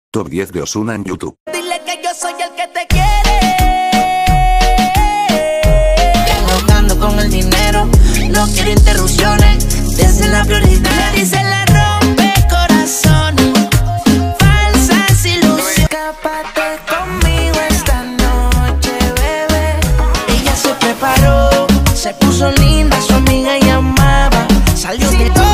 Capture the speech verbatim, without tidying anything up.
Top diez de Ozuna en YouTube. Dile que yo soy el que te quiere. Jugando con el dinero, no quiero interrupciones. Desde la prioridad Le dice la rompe corazones, falsas ilusiones. escápate conmigo esta noche, bebé. Ella se preparó, se puso linda, su amiga llamaba. Salió de todo.